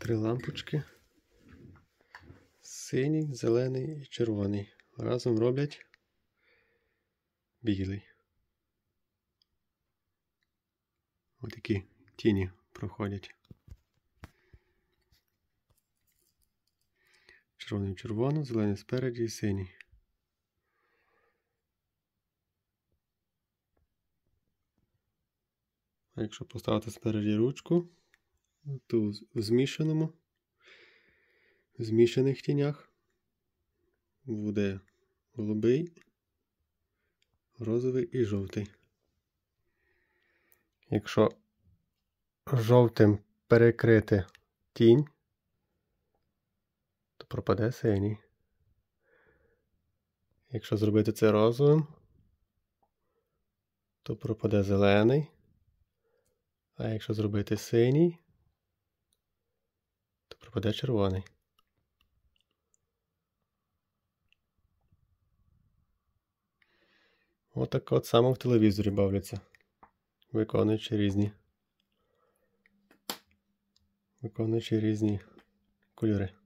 3 лампочки. Синій, зелений і червоний. Разом роблять білий. Ось такі тіні проходять. Червоний в червону, зелений спереді і синій. А якщо поставити спереді ручку, то в змішаних тінях буде голубий, розовий і жовтий. Якщо жовтим перекрити тінь, то пропаде синій. Якщо зробити це розовим, то пропаде зелений. А якщо зробити синій, то пропаде червоний. Отак от само в телевізорі бавляться, виконуючи різні кольори.